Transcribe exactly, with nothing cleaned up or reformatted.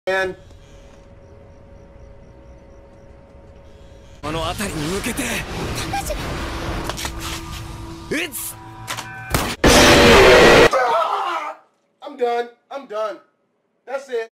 And この辺りに向けて撃つ I'm done. I'm done. That's it.